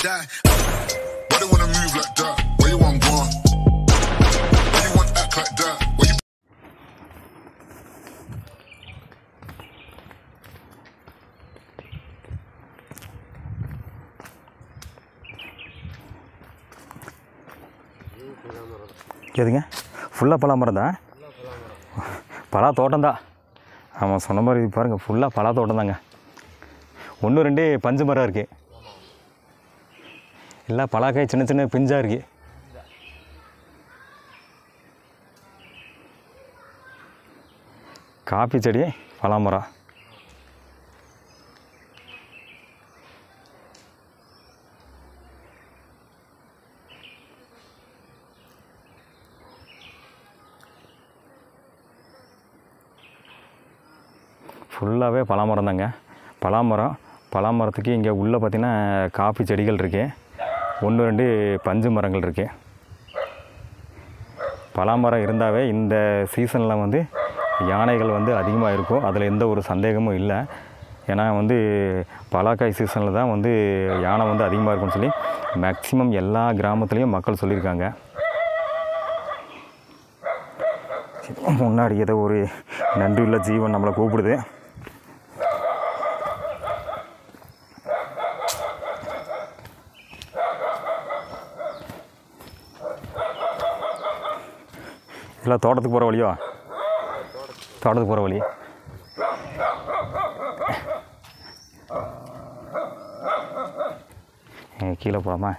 die. Why they wanna move like that? Where you want go? Why you want act like that? Where you எதுங்க ஃபுல்லாக பலா மரம் தான், பலா தோட்டம் தான். ஆமாம் சொன்ன மாதிரி பாருங்கள், ஃபுல்லாக பலா தோட்டம் தாங்க. 1 2 பஞ்சு மரம் இருக்குது, எல்லாம் பலாக்காய் சின்ன சின்ன பிஞ்சாக இருக்குது. காப்பி செடி, பலா மரம். ஃபுல்லாகவே பலாமரம் தாங்க. பலாமரத்துக்கு இங்கே உள்ளே பார்த்திங்கன்னா காப்பி செடிகள் இருக்குது, 1 2 பஞ்சு மரங்கள் இருக்குது. பலாமரம் இருந்தாவே இந்த சீசனில் வந்து யானைகள் வந்து அதிகமாக இருக்கும், அதில் எந்த ஒரு சந்தேகமும் இல்லை. ஏன்னா வந்து பலாக்காய் சீசனில் தான் வந்து யானை வந்து அதிகமாக இருக்கும்னு சொல்லி மேக்சிமம் எல்லா கிராமத்துலேயும் மக்கள் சொல்லியிருக்காங்க. முன்னாடி ஏதோ ஒரு நன்றி உள்ள ஜீவன் நம்மளை கூப்பிடுது. இல்லை தோட்டத்துக்கு போகிற வழியோ? தோட்டத்துக்கு போகிற வழி. கீழே போகலாமா?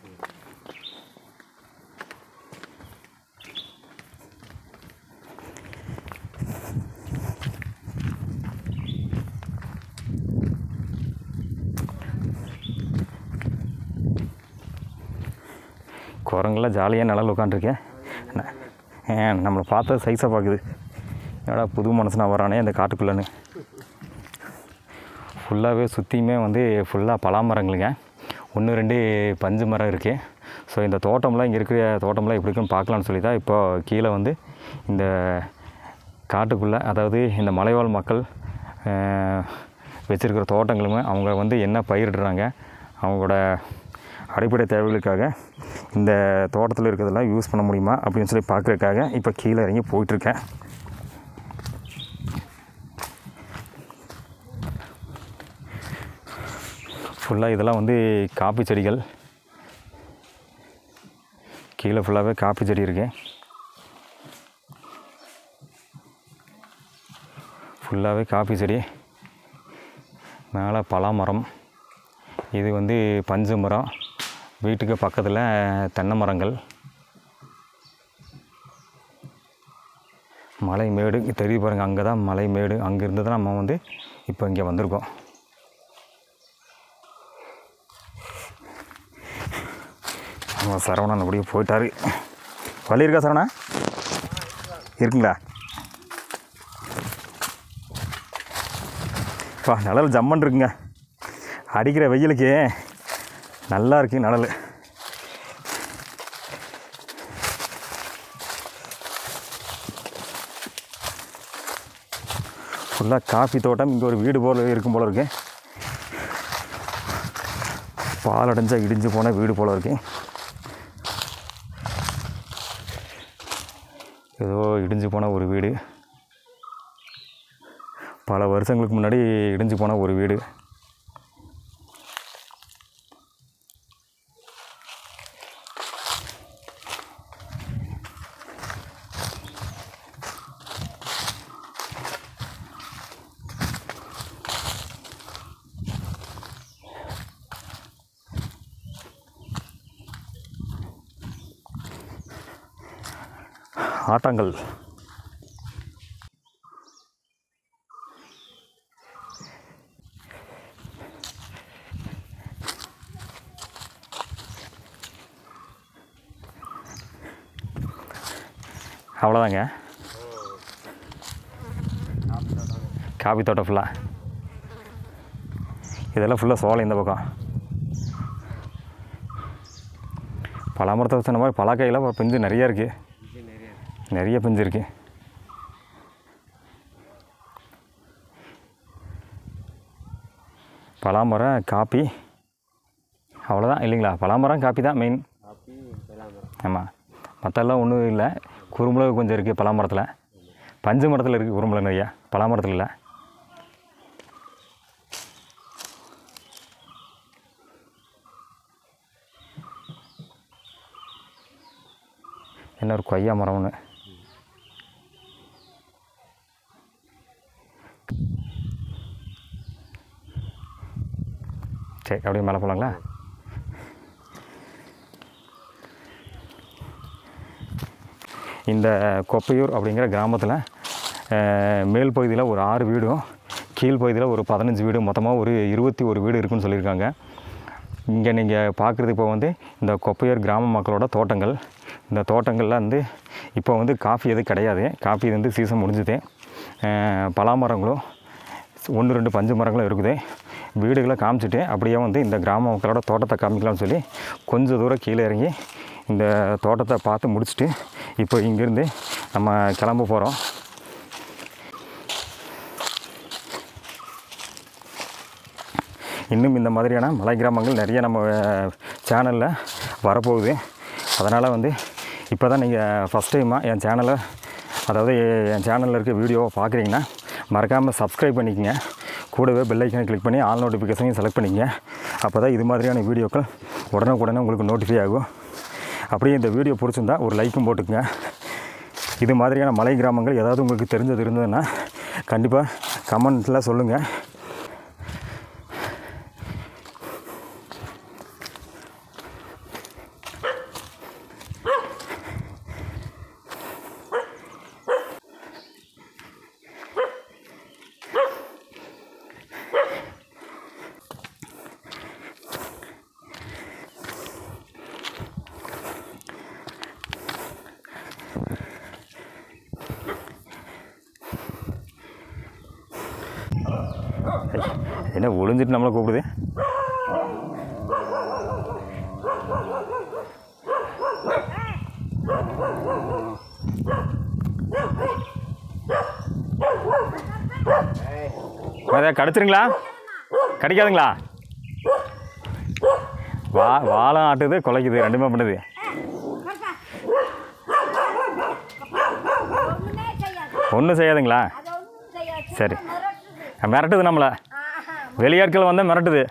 குரங்கெல்லாம் ஜாலியாக நிழல் உட்காந்துருக்கேன். நம்மளை பார்த்த சைஸாக பார்க்குது, என்னடா புது மனுஷனாக வரானே இந்த காட்டுக்குள்ளேன்னு. ஃபுல்லாகவே சுற்றியுமே வந்து ஃபுல்லாக பலாமரங்களுங்க, 1 2 பஞ்சு மரம் இருக்குது. ஸோ இந்த தோட்டம்லாம் இங்கே இருக்கிற தோட்டம்லாம் எப்படி இருக்குன்னு பார்க்கலான்னு சொல்லி தான் இப்போ கீழே வந்து இந்த காட்டுக்குள்ளே, அதாவது இந்த மலைவாழ் மக்கள் வச்சுருக்கிற தோட்டங்களுமே அவங்க வந்து என்ன பயிரிடுறாங்க, அவங்களோட அடிப்படை தேவைகளுக்காக இந்த தோட்டத்தில் இருக்கிறதெல்லாம் யூஸ் பண்ண முடியுமா அப்படின்னு சொல்லி பார்க்குறதுக்காக இப்போ கீழே இறங்கி போயிட்டுருக்கேன். ஃபுல்லாக இதெல்லாம் வந்து காப்பி செடிகள், கீழே ஃபுல்லாகவே காப்பி செடி இருக்கு. ஃபுல்லாகவே காப்பி செடி, மேலே பலாமரம், இது வந்து பஞ்சு மரம், வீட்டுக்கு பக்கத்தில் தென்னை மரங்கள், மலை மேடு தெரியுது பாருங்கள், அங்கே தான் மலை மேடு, அங்கேருந்து தான் நம்ம வந்து இப்போ இங்கே வந்திருக்கோம். நம்ம சரவணன் அப்படியே போயிட்டாரு. வழி இருக்கா சரவணா? இருக்குங்களா? நிழல் ஜம்மன் இருக்குங்க, அடிக்கிற வெயிலுக்கு நல்லா இருக்குது நிழல். ஃபுல்லாக காஃபி தோட்டம், இங்கே ஒரு வீடு போல் இருக்கும் போல் இருக்குது, பால் அடைஞ்சால் இடிஞ்சு போன வீடு போல் இருக்குது. ஏதோ இடிஞ்சு போன ஒரு வீடு, பல வருஷங்களுக்கு முன்னாடி இடிஞ்சு போன ஒரு வீடு. ஆட்டாங்கல், அவ்வளோதாங்க. காபி தோட்டம் ஃபுல்லாக, இதெல்லாம் ஃபுல்லாக சோளம். இந்த பக்கம் பலாமரத்தை சொன்ன மாதிரி பலாக்காயெல்லாம் பிஞ்சு நிறையா இருக்குது, நிறைய பிஞ்சு இருக்குது. பலாமரம், காப்பி, அவ்வளோதான் இல்லைங்களா? பலாமரம் காப்பி தான் மெயின். ஆமாம், மற்றெல்லாம் ஒன்றும் இல்லை. குறுமிளகு கொஞ்சம் இருக்குது பலாமரத்தில், பஞ்சு மரத்தில் இருக்குது குறுமிளகு நிறையா, பலாமரத்தில் இல்லை. என்ன ஒரு கொய்யா மரம் ஒன்று. சரி, அப்படியே மேலே போகலாங்களா? இந்த கொப்பையூர் அப்படிங்கிற கிராமத்தில் மேல் பகுதியில் ஒரு 6 வீடும், கீழ் பகுதியில் ஒரு 15 வீடு, மொத்தமாக ஒரு 21 வீடு இருக்குதுன்னு சொல்லியிருக்காங்க. இங்கே நீங்கள் பார்க்குறது இப்போ வந்து இந்த கொப்பையூர் கிராம மக்களோட தோட்டங்கள். இந்த தோட்டங்களில் வந்து இப்போ வந்து காஃபி எதுவும் கிடையாது, காஃபி வந்து சீசன் முடிஞ்சுது. பலாமரங்களும் 1-2 பஞ்சு மரங்களும் இருக்குது. வீடுகளை காமிச்சிட்டு அப்படியே வந்து இந்த கிராம மக்களோட தோட்டத்தை காமிக்கலாம்னு சொல்லி கொஞ்சம் தூரம் கீழே இறங்கி இந்த தோட்டத்தை பார்த்து முடிச்சுட்டு இப்போ இங்கேருந்து நம்ம கிளம்ப போகிறோம். இன்னும் இந்த மாதிரியான மலை கிராமங்கள் நிறைய நம்ம சேனலில் வரப்போகுது. அதனால் வந்து இப்போ தான் நீங்கள் ஃபஸ்ட் டைமாக என் சேனலை, அதாவது என் சேனலில் இருக்க வீடியோவை பார்க்குறீங்கன்னா மறக்காமல் சப்ஸ்கிரைப் பண்ணிக்கங்க. கூடவே பெல் ஐக்கனை கிளிக் பண்ணி ஆல் நோட்டிஃபிகேஷனையும் செலக்ட் பண்ணிக்கங்க. அப்போ தான் இது மாதிரியான வீடியோக்கள் உடனுக்குடனே உங்களுக்கு நோட்டிஃபை ஆகும். அப்படியே இந்த வீடியோ பிடிச்சிருந்தா ஒரு லைக்கும் போட்டுக்குங்க. இது மாதிரியான மலை கிராமங்கள் ஏதாவது உங்களுக்கு தெரிஞ்சது இருந்ததுன்னா கண்டிப்பாக கமெண்ட்டில் சொல்லுங்கள். என்ன ஒளிஞ்சிட்டு நம்மளை கூப்பிடுது? கடிச்சிருங்களா? கடிக்காதுங்களா? வாழை ஆட்டுது, குலைக்குது, ரெண்டுமே பண்ணுது. ஒன்றும் செய்யாதுங்களா? சரி, மிரட்டுது நம்மளை. வெளியாட்கள் வந்தால் மிரட்டுது.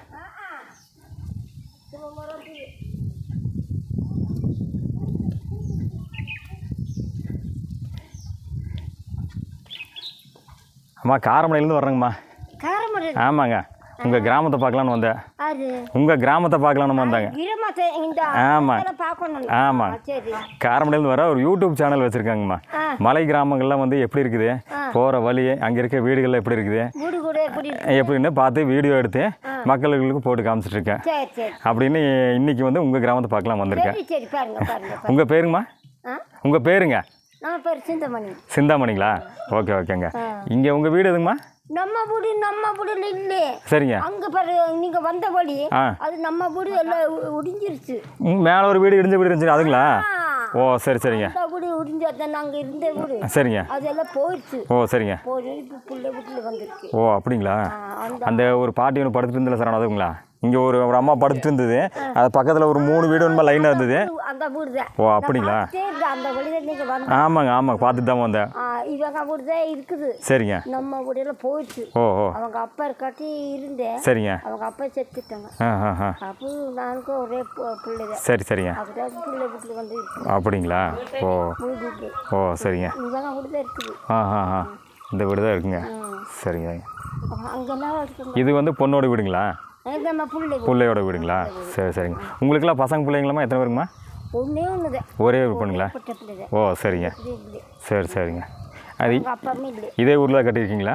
அம்மா காரமடையிலேருந்து வர்றேங்கம்மா. ஆமாங்க, உங்கள் கிராமத்தை பார்க்கலான்னு வந்தேன். உங்கள் கிராமத்தை பார்க்கலான்னு வந்தாங்க. ஆமாம் ஆமாம், காரமடையிலேருந்து வர ஒரு யூடியூப் சேனல் வச்சுருக்காங்கம்மா. மலை கிராமங்கள்லாம் வந்து எப்படி இருக்குது, போகிற வழி, அங்கே இருக்க வீடுகள்லாம் எப்படி இருக்குது எப்படின்னு பார்த்து வீடியோ எடுத்து மக்களுக்கு போட்டு காமிச்சிட்ருக்கேன். அப்படின்னு இன்றைக்கி வந்து உங்கள் கிராமத்தை பார்க்கலாம் வந்திருக்கேன். உங்கள் பேருங்கம்மா? உங்கள் பேருங்க? சிந்தாமணிங்களா? ஓகே ஓகேங்க. இங்கே உங்கள் வீடு எதுங்கம்மா? நம்ம வீடு இல்ல. சரிங்க. அங்க பாரு, நீங்க வந்த வழி அது நம்ம வீடு எல்லாம் உடிஞ்சிருச்சு. மேல ஒரு வீடு இடிஞ்ச வீடு இருந்துச்சு அதுங்களா? ஓ சரி சரிங்க. அந்த வீடு உடிஞ்சது நாங்க இருந்த வீடு. சரிங்க. அதெல்லாம் போயிடுச்சு. ஓ சரிங்க. போய் இப்ப புள்ள வீட்டுல வந்திருக்கு. ஓ அப்படிங்களா? அந்த ஒரு பாட்டி ஒன்று படுத்துட்டு இருந்தல சார், அதுங்களா? இங்கே ஒரு அம்மா படுத்துட்டு இருந்தது, அது பக்கத்தில் ஒரு 3 வீடு ஒன்றுமா லைனாக இருந்தது. அந்த வீடு தான். ஓ அப்படிங்களா? அந்த வழியில் நீங்கள் வந்து. ஆமாங்க ஆமாங்க, பார்த்துட்டு தான் வந்தேன். இவங்க வீடு தான் இருக்குது. சரிங்க. நம்ம வீடெல்லாம் போயிடுச்சு. ஓ ஓ. அவங்க அப்பா இருக்காட்டி இருந்தேன். சரிங்க. அவங்க அப்பா செத்துட்டாங்க. அப்போ நானுக்கு ஒரே பிள்ளை தான். சரி சரிங்க. அப்படிதான் பிள்ளை வீட்டில் வந்து இருக்கு. அப்படிங்களா? ஓ ஓ சரிங்க. இவங்க வீடு தான் இருக்குது. இந்த வீடு தான் இருக்குங்க. சரிங்க. அங்கெல்லாம் இது வந்து பொண்ணோட வீடுங்களா? பிள்ளையோட வீடுங்களா? சரி சரிங்க. உங்களுக்கெல்லாம் பசங்க பிள்ளைங்களாம்மா எத்தனை பேருங்கம்மா? ஒரே ஒரு பொண்ணுங்களா? ஓ சரிங்க. சரி சரிங்க. அது இதே ஊரில் கட்டியிருக்கீங்களா?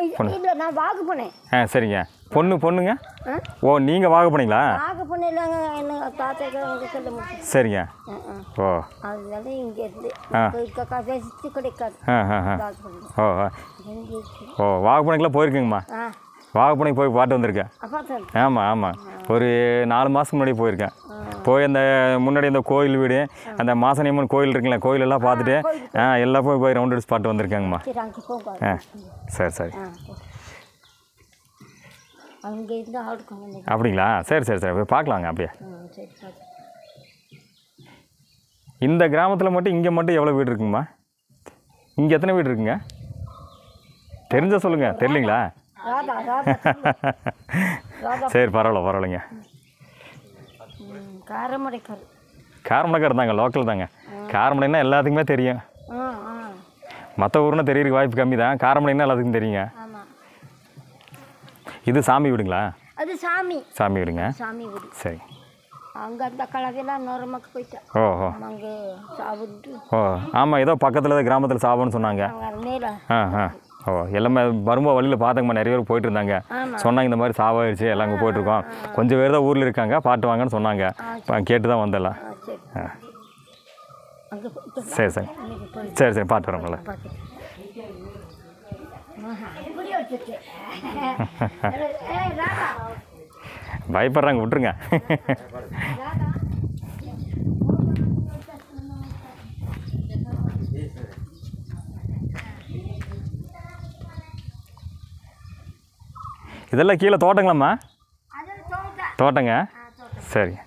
சரிங்க. பொண்ணுங்க? ஓ நீங்கள் வாகப்பண்ணீங்களா? சரிங்க. ஓ ஓ வாகப்பண்ணிக்கெலாம் போயிருக்கீங்கம்மா? வாகப்பண்ணைக்கு போய் பாட்டு வந்திருக்கேன். ஆமாம் ஆமாம், ஒரு 4 மாதத்துக்கு முன்னாடி போயிருக்கேன். போய் அந்த முன்னாடி அந்த கோயில் வீடு, அந்த மாசனியம்மன் கோயில் இருக்குங்களா, கோயிலெல்லாம் பார்த்துட்டு எல்லாம் போய் ரவுண்ட் அடிச்சு பாட்டு வந்திருக்காங்கம்மா. சரி சரி. அங்கேருந்து ஆடுக்கோங்க. அப்படிங்களா? சரி சரி சரி, போய் பார்க்கலாங்க அப்படியே. சரி பார்த்து. இந்த கிராமத்தில் மட்டும் இங்கே மட்டும் எவ்வளோ வீடு இருக்குங்கம்மா? இங்கே எத்தனை வீடு இருக்குங்க? தெரிஞ்ச சொல்லுங்கள். தெரியலீங்களா? ராதா ராதா ராதா. சரி, பரவாயில்லைங்க. காரமடைக்கார். காரமடைக்கார் தாங்க, லோக்கல் தாங்க. காரமடைன்னா எல்லாத்துக்குமே தெரியும். மற்ற ஊர்னா தெரியறதுக்கு வாய்ப்பு கம்மி தான். காரமடைன்னா எல்லாத்துக்கும் தெரியுங்க. ஆமாம். இது சாமி வீடுங்களா? அது சாமி. சாமி வீடுங்க. சாமி வீடு. சரி. அங்கே அந்த கலவையெல்லாம் இன்னொரு மக்கள் போயிட்டேன். ஓஹோ. அங்கே சாப்பிட்டு. ஓ ஆமாம், ஏதோ பக்கத்தில் கிராமத்தில் சாப்பிட்ணுன்னு சொன்னாங்க. மேலே. ஓ எல்லாமே வரும்போது வழியில் பார்த்தங்கம்மா, நிறைய பேர் போயிட்டு இருந்தாங்க. சொன்னாங்க இந்த மாதிரி சாவாயிடுச்சு, எல்லாம் அங்கே போயிட்டுருக்கோம். கொஞ்சம் பேர் தான் ஊரில் இருக்காங்க, பாட்டு வாங்கன்னு சொன்னாங்க. கேட்டு தான் வந்தெல்லாம். சரி சரி சரி சரி, பாட்டு வரோம்ல. பயப்படுறாங்க, விட்டுருங்க. இதெல்லாம் கீழே தோட்டங்களாம்மா? தோட்டங்க. சரி.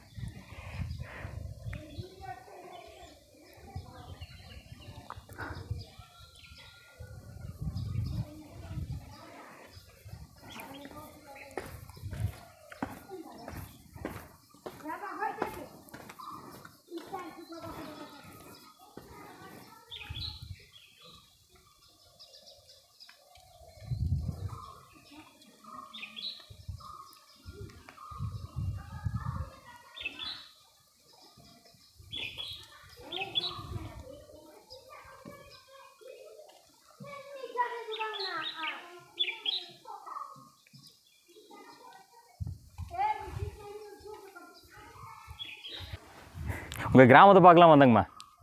உங்கள் கிராமத்தை பார்க்கலாம் வந்தங்கம்மா.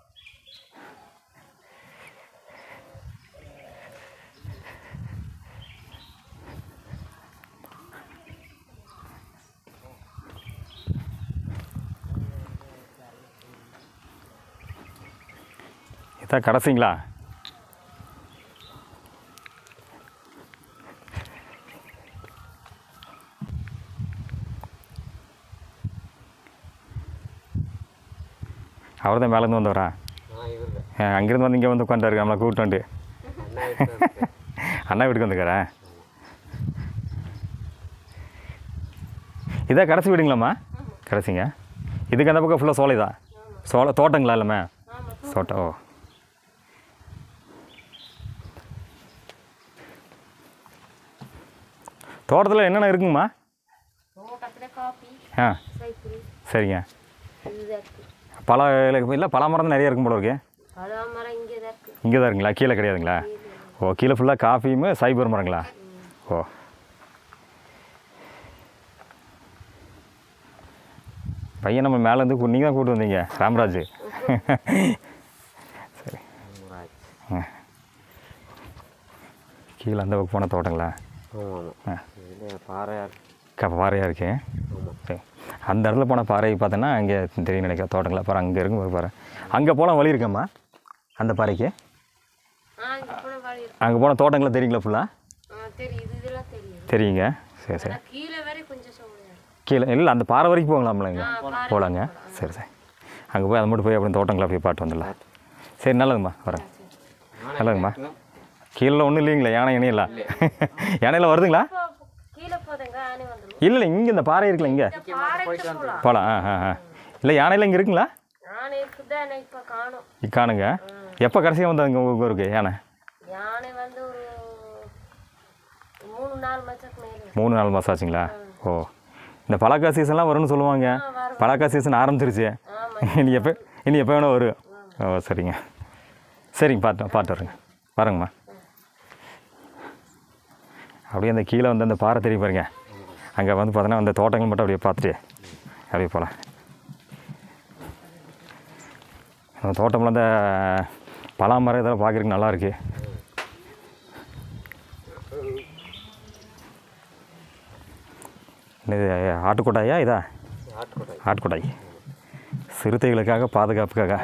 இதான் கடைசிங்களா? அவர் தான் மேலேருந்து வந்தவரா? அங்கேருந்து வந்து இங்கே வந்து உட்காந்துருக்க, நம்மளை கூப்பிட்டு வந்து. அண்ணா வீட்டுக்கு வந்துக்கிறேன். இதான் கடைசி வீடுங்களாம்மா? கடைசிங்க. இதுக்கு அந்த பக்கம் ஃபுல்லாக சோலை தான். சோலை தோட்டங்களா எல்லாமே? தோட்டம். ஓ தோட்டத்தில் என்னென்ன இருக்குங்கம்மா? ஆ சரிங்க. பல இல்லை, பல மரம் நிறைய இருக்கும் போல இருக்கு. இங்கே தான் இருக்குங்களா? கீழே கிடையாதுங்களா? ஓ கீழே ஃபுல்லாக காஃபியும் சைபர் மரங்களா? ஓ பையன் நம்ம மேலேருந்து நீங்கள் தான் கூப்பிட்டு வந்தீங்க, ராமராஜ். சரி. கீழே அந்த பக்கம் போன தோட்டங்களா? பாறையாக இருக்கு. சரி, அந்த இடத்துல போன பாறை பார்த்தோன்னா அங்கே தெரியும் நினைக்கிறேன் தோட்டங்களா. பாரு அங்கே இருக்கும் பாரு. அங்கே போனால் வழி இருக்கம்மா அந்த பாறைக்கு? அங்கே போன தோட்டங்களா தெரியுங்களா? ஃபுல்லாக தெரியுங்க. சரி சரி. கீழே இல்லை, அந்த பாறை வரைக்கும் போகலாம்லங்க? போகலாங்க. சரி சரி. அங்கே போய் அதை மட்டும் போய் அப்படி தோட்டங்களா அப்படியே பாட்டு வந்துடலாம். சரி நல்லதுங்கம்மா, வரேன். நல்லதுங்கம்மா. கீழே ஒன்றும் இல்லைங்களா? யானை இணையில யானையில் வருதுங்களா? இல்லை இல்லை, இங்கே இந்த பாறை இருக்குல்ல, இங்கே போகலாம். இல்லை யானையில் இங்கே இருக்குங்களா? காணுங்க. எப்போ கடைசியாக வந்தாங்க உங்கள் ஊருக்கு யானை? 3-4 மாதம் ஆச்சுங்களா? ஓ இந்த பலாக்கா சீசன்லாம் வரும்னு சொல்லுவாங்க. பலாக்கா சீசன் ஆரம்பிச்சிருச்சு. இனி எப்போ வேணால் வரும். ஓ சரிங்க சரிங்க. பார்த்து வரேங்க. வரேங்கம்மா. அப்படியே அந்த கீழே வந்து அந்த பாறை தெரிய பாருங்க. அங்கே வந்து பார்த்தோன்னா அந்த தோட்டங்கள் மட்டும் அப்படியே பார்த்துட்டு அப்படியே போகலாம். அந்த தோட்டம்லாம் அந்த பலா மரம் இதெல்லாம் பார்க்குறதுக்கு நல்லாயிருக்கு. இது ஆட்டுக்கொட்டாயா? இதா ஆட்டுக்கொட்டாய். சிறுத்தைகளுக்காக, பாதுகாப்புக்காக.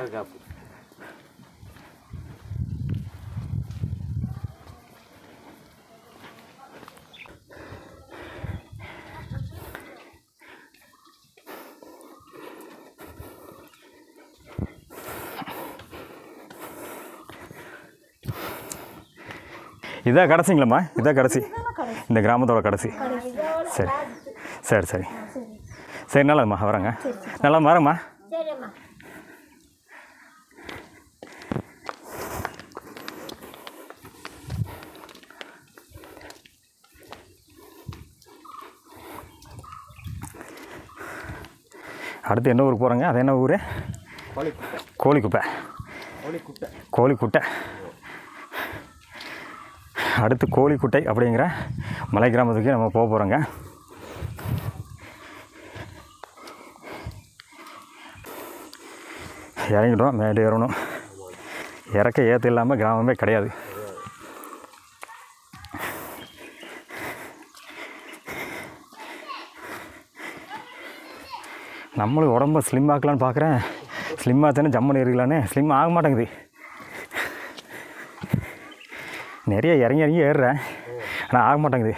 இதான் கடைசிங்களாம்மா? இதான் கடைசி, இந்த கிராமத்தோட கடைசி. சரி சரி சரி சரி, நல்லதும்மா, வரேங்க. நல்லா வரேம்மா. அடுத்து என்ன ஊருக்கு போகிறோங்க? அது என்ன ஊர்? கோழிக்குப்பை. கோழிக்குட்டை. அடுத்து கோழிக்குட்டை அப்படிங்கிற மலை கிராமத்துக்கு நம்ம போக போகிறோங்க. இறங்கிட்டோம், மேலே ஏறணும். இறக்க ஏற்ற இல்லாமல் கிராமமே கிடையாது. நம்மளும் உடம்ப ஸ்லிம் ஆக்கலான்னு பார்க்குறேன். ஸ்லிம் ஆச்சுன்னு ஜம்முன்னு ஏறிக்கலான்னு ஸ்லிம் ஆக மாட்டேங்குது. நிறைய இறங்கி இறங்கி ஏறுறேன், ஆனால் ஆக மாட்டேங்குது.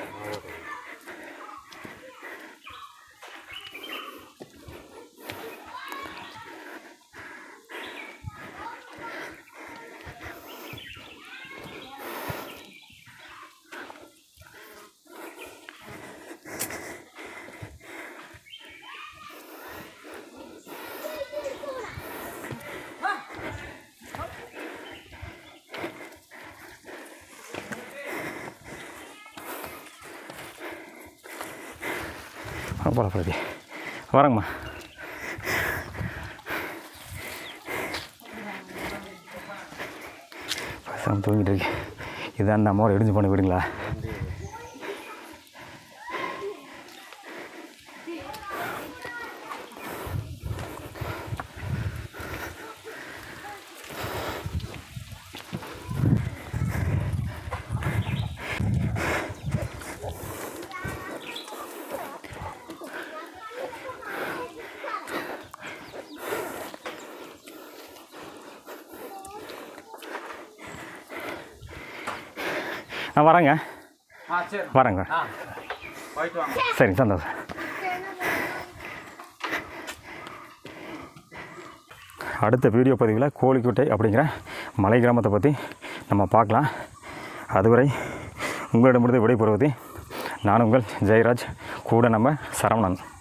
போலப்படி வரேங்கம்மா. பசங்க தூங்கிட்டு இருக்கு. இதான் அந்த அம்மாவோட இடிஞ்சு பண்ணி விடுங்களா? நான் வரேங்க. வரேங்க. சரிங்க, சந்தோஷம். அடுத்த வீடியோ பதிவில் கோழிக்குட்டை அப்படிங்கிற மலை கிராமத்தை பற்றி நம்ம பார்க்கலாம். அதுவரை உங்களிடமிருந்து விடைபெறுவது நான் உங்கள் ஜெயராஜ். கூட நம்ம சரவணன்.